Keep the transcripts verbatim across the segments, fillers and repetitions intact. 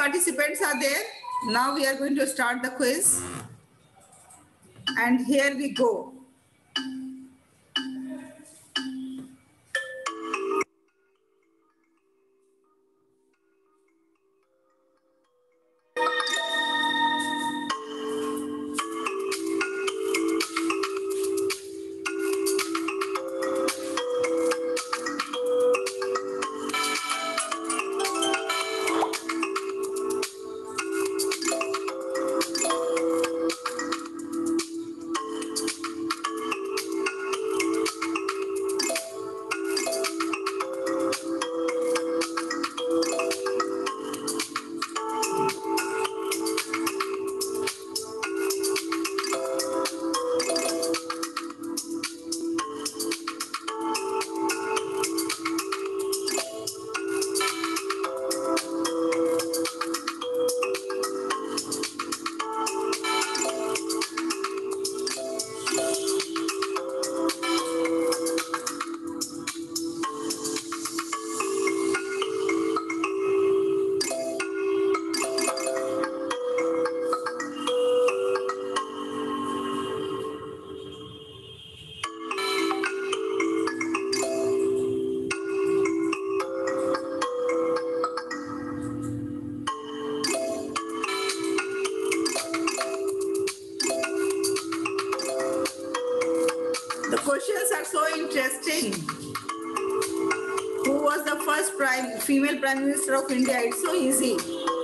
participants are there. Now we are going to start the quiz. And here we go. The questions are so interesting. Who was the first prime female Prime Minister of India? It's so easy.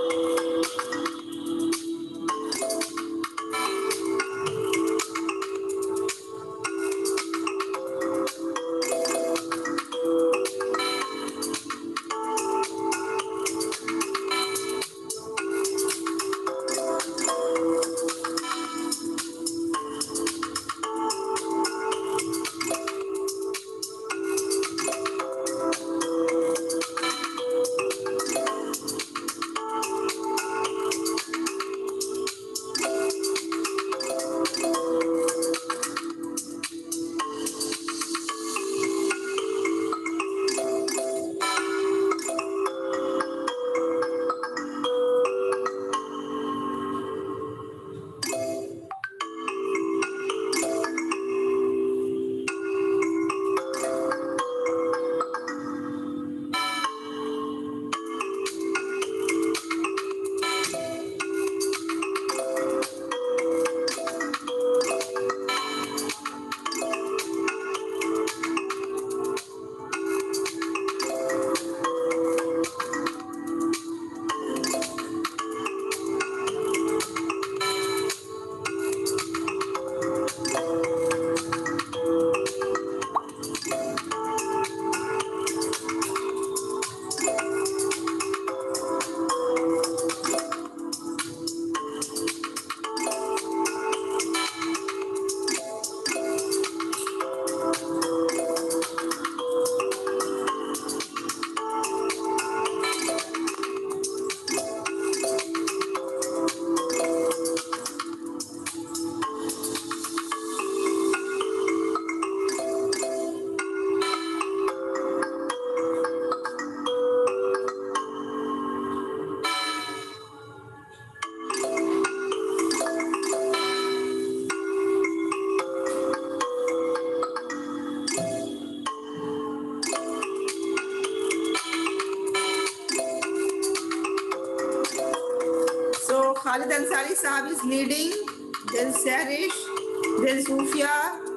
Khalid Ansari Sahab is leading, then Sarish, then Sufia,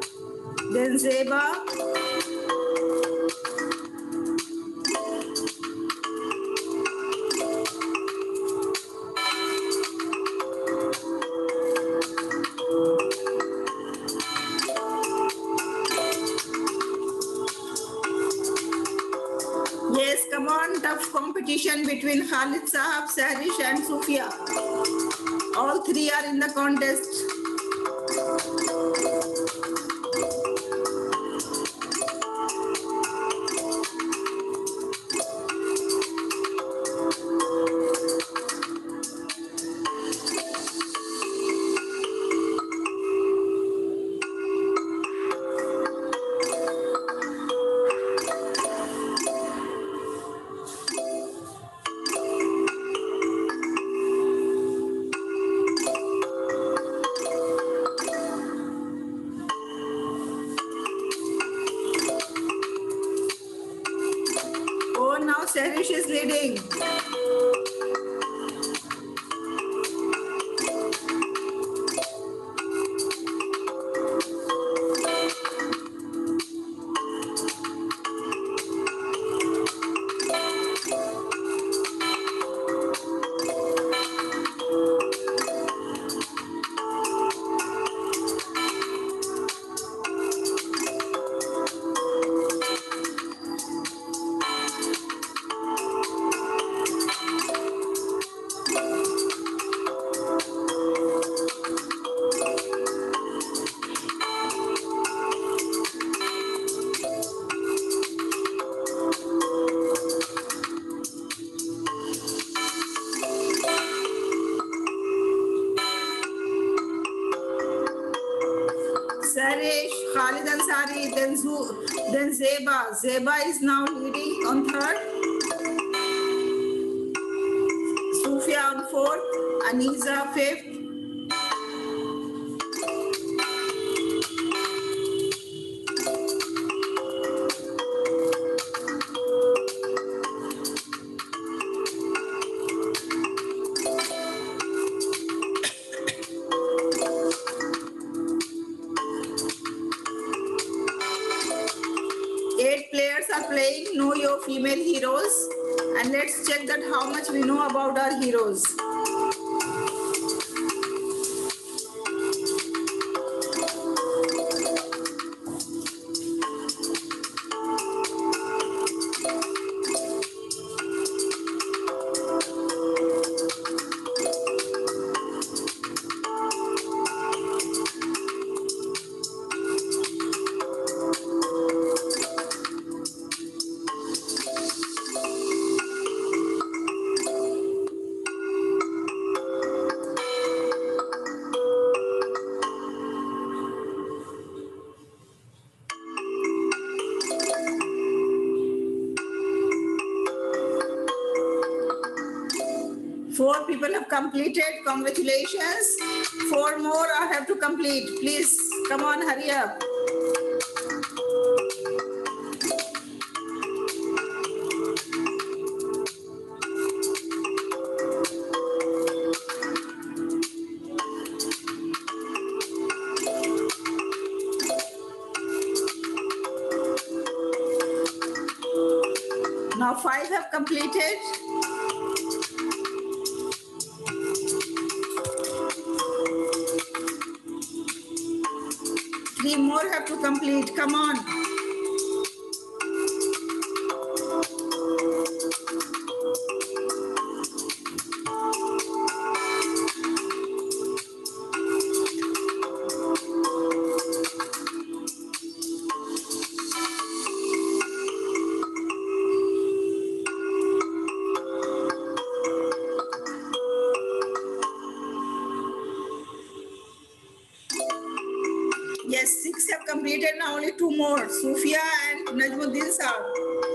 then Zeba. Yes, come on, tough competition between Khalid Sahab, Sarish and Sufia. All three are in the contest. doing? Sarish, Khalid Ansari, then Zu, then Zeba. Zeba is now leading on third. Sufia on fourth. Aniza fifth. Eight players are playing Know Your Female Heroes, and let's check that how much we know about our heroes. Four people have completed. Congratulations. Four more I have to complete. Please, come on, hurry up. Now five have completed. Three more have to complete. Come on. Yes, six have completed. Now only two more. Sufia and Najmuddin Saab.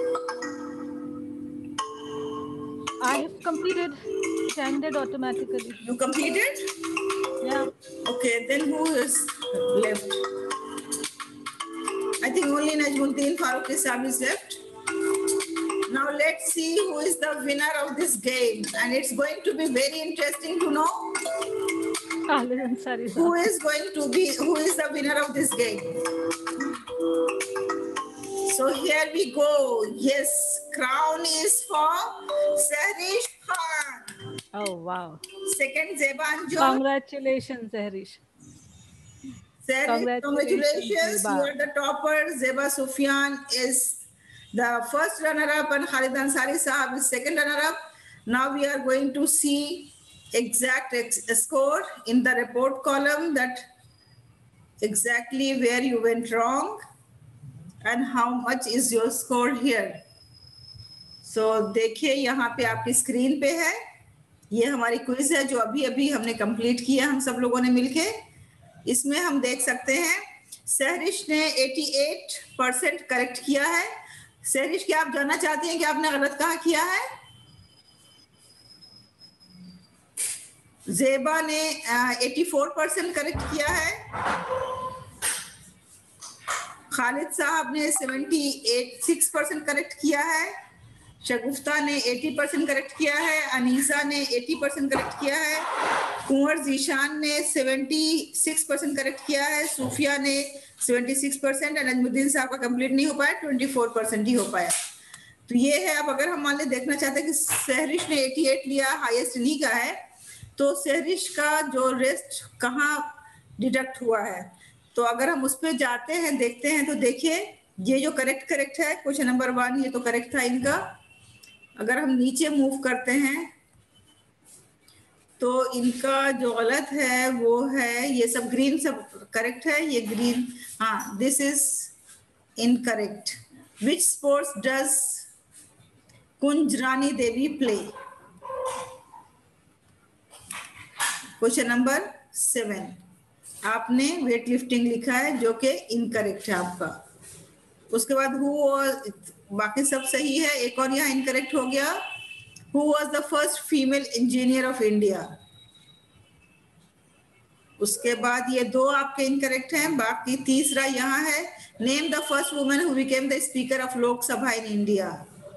I have completed. It ended automatically. You completed? Yeah. Okay, then who is left? I think only Najmuddin Farooqi Saab is left. Now let's see who is the winner of this game. And it's going to be very interesting to know Khalid Ansari who Saab. is going to be, who is the winner of this game. So here we go. Yes, crown is for Sahrish Khan. Oh, wow. Second, Zeba Anjum. Congratulations, Sahrish. Sahrish, congratulations. Zeba. You are the topper. Zeba Sufyan is the first runner-up and Khalid Ansari Saab is second runner-up. Now we are going to see exact ex score in the report column, that exactly where you went wrong and how much is your score here. So देखिए यहाँ पे आपकी screen पे है, ये हमारी quiz है जो अभी अभी हमने कंप्लीट किया हम सब लोगों ने मिलके। इसमें हम देख सकते हैं सहरिश ने अठासी परसेंट करेक्ट किया है। सहरिश, क्या आप जानना चाहते हैं कि आपने गलत कहाँ किया है? जेबा ने चौरासी परसेंट करेक्ट किया है। खालिद साहब ने छिहत्तर परसेंट करेक्ट किया है। शगुफ्ता ने अस्सी परसेंट करेक्ट किया है, अनीसा ने अस्सी परसेंट करेक्ट किया है, कुंवर जीशान ने छिहत्तर परसेंट करेक्ट किया है, सूफिया ने छिहत्तर परसेंट एंड नजमुद्दीन साहब का कंप्लीट नहीं हो पाया, चौबीस परसेंट ही हो पाया। तो ये है। अब अगर हम मान ले देखना चाहते हैं कि सहरिश ने अठासी लिया, हाईएस्ट इन्हीं का है, तो सहरिश का जो रेस्ट कहाँ डिडक्ट हुआ है, तो अगर हम उस पर जाते हैं देखते हैं तो देखिए ये जो करेक्ट करेक्ट है क्वेश्चन नंबर वन, ये तो करेक्ट था इनका। अगर हम नीचे मूव करते हैं तो इनका जो गलत है वो है ये सब, ग्रीन सब करेक्ट है, ये ग्रीन, हाँ this is incorrect. Which sports does Kunjarani Devi play? Question number seven, आपने वेट लिफ्टिंग लिखा है जो कि इनकरेक्ट है आपका। उसके बाद हु और बाकी सब सही है, एक और यहाँ इनकरेक्ट हो गया। Who was the first female engineer of India? उसके बाद ये दो आपके इनकरेक्ट हैं, बाकी तीसरा यहाँ है, name the first women who became the speaker of Lok Sabha in India.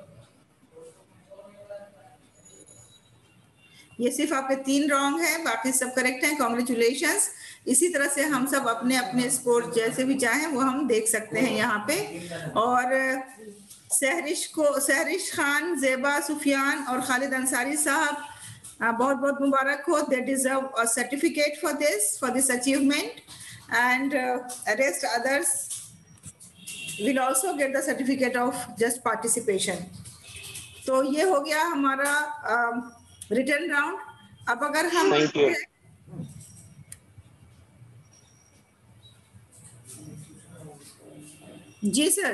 ये सिर्फ आपके तीन रॉन्ग है, बाकी सब करेक्ट हैं, कॉन्ग्रेचुलेशंस। इसी तरह से हम सब अपने अपने स्कोर जैसे भी चाहें वो हम देख सकते हैं यहाँ पे। और सहरिश को, सहरिश खान, जेबा सुफियान और खालिद अंसारी साहब बहुत बहुत मुबारक हो। They deserve a certificate for this, for this achievement, and rest others will also get the certificate of just participation. तो ये हो गया हमारा रिटर्न राउंड। अब अगर हम जी सर,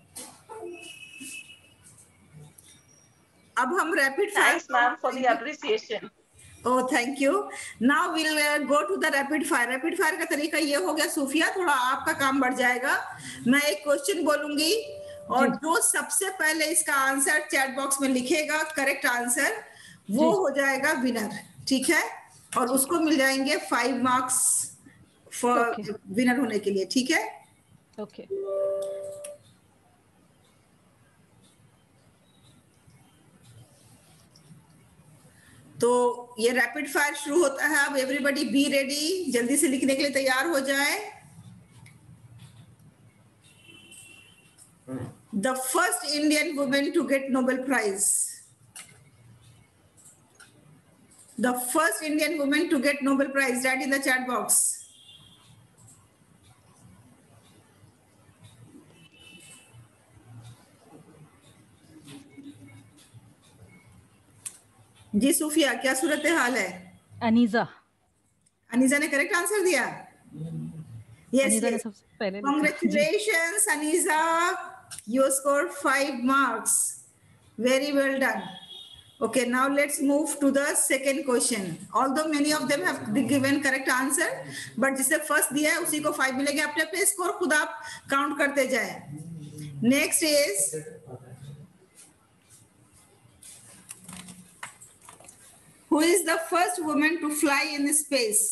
अब हम rapid fire. Thanks ma'am for the appreciation. Oh thank you. Now will go to the rapid fire. Rapid fire का तरीका ये हो गया, सूफिया थोड़ा आपका काम बढ़ जाएगा। मैं एक क्वेश्चन बोलूंगी और जो सबसे पहले इसका आंसर चैट बॉक्स में लिखेगा करेक्ट आंसर, वो हो जाएगा विनर, ठीक है? और उसको मिल जाएंगे फाइव मार्क्स फॉर विनर होने के लिए, ठीक है? ओके। तो ये रैपिड फायर शुरू होता है। अब एवरीबॉडी बी रेडी, जल्दी से लिखने के लिए तैयार हो जाए। The first Indian women to get Nobel prize. The first Indian woman to get Nobel Prize, write in the chat box. जी सूफिया, क्या सूरत हाल है? अनीजा। अनीजा ने करेक्ट आंसर दिया? Yes, yes. Congratulations, Aniza. You scored five marks. Very well done. Okay, now let's move to the second question. Although many of them have given correct answer, but जिसे first दिया है उसी को five मिलेंगे। अपने अपने score खुद आप काउंट करते जाए। Next is who is the first woman to fly in space?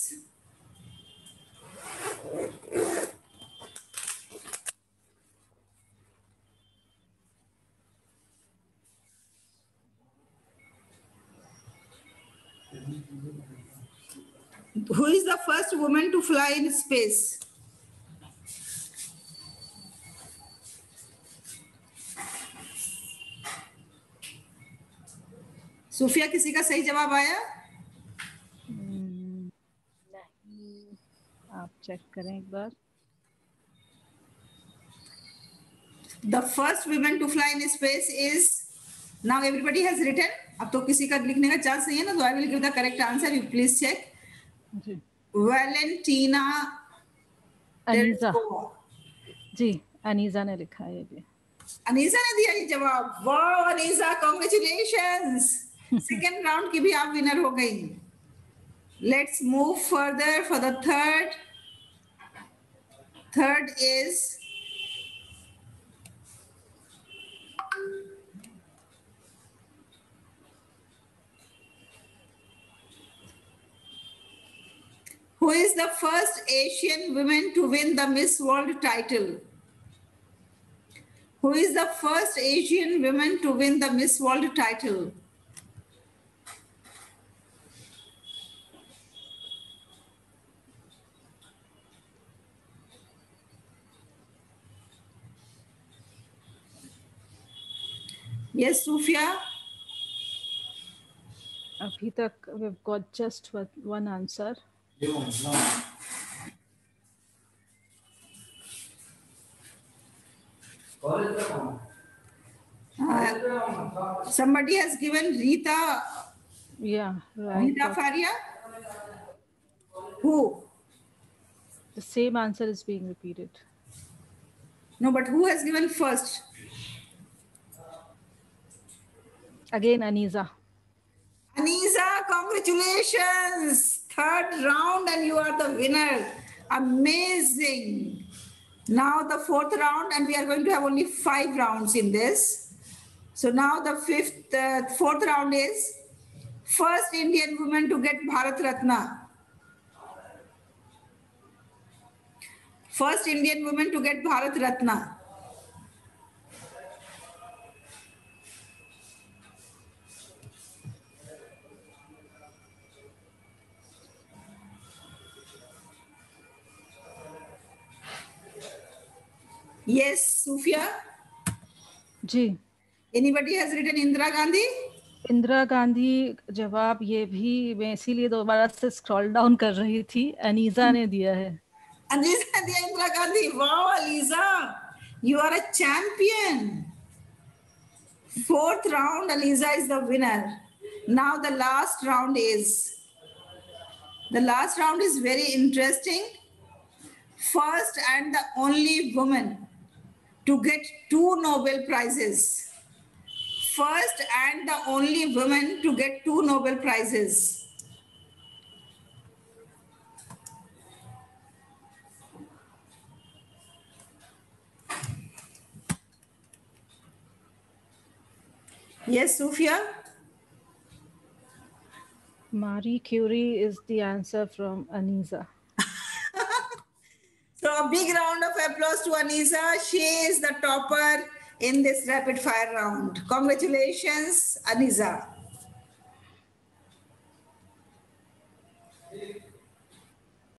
Who is the first woman to fly in space? सूफिया, किसी का सही जवाब आया? नहीं, आप चेक करें एक बार। The first woman to fly in space is, now everybody has written. अब तो किसी का लिखने का चांस नहीं है ना, तो I will give the correct answer. You please check. Valentina Aneeza जी, अनीजा ने लिखा है ये भी। अनीजा ने दिया ये जवाब। वाह अनीजा, कॉन्ग्रेचुलेशंस। सेकेंड राउंड की भी आप विनर हो गई। Let's move further for the third. Third is who is the first Asian woman to win the Miss World title? Who is the first Asian woman to win the Miss World title? Yes, Sufia? Abhi tak we've got just one answer. Uh, somebody has given Rita. Yeah, right. Rita Faria? Who? The same answer is being repeated. No, but who has given first? Again, Aniza. Aniza, congratulations. Third round and you are the winner. Amazing. Now the fourth round, and we are going to have only five rounds in this. So now the fifth, uh, fourth round is first Indian woman to get Bharat Ratna. First Indian woman to get Bharat Ratna. Yes, Sufia? जी. Anybody has written Indira Gandhi? Indira Gandhi जवाब ये भी मैं इसीलिए दोबारा से scroll down कर रही थी. अनीजा ने दिया है. Aneeza diya Indira Gandhi. Wow, Aliza, you are a champion. Fourth round, Aliza is the winner. Now the last round is, the last round is very interesting. First and the only woman to get two Nobel Prizes. First and the only woman to get two Nobel Prizes. Yes, Sufia? Marie Curie is the answer from Aniza. So a big round of applause to Aniza. She is the topper in this rapid fire round. Congratulations, Aniza.